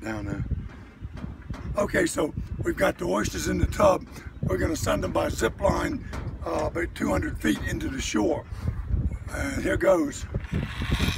down there. Okay, so we've got the oysters in the tub. We're gonna send them by zip line about 200 feet into the shore. And here goes.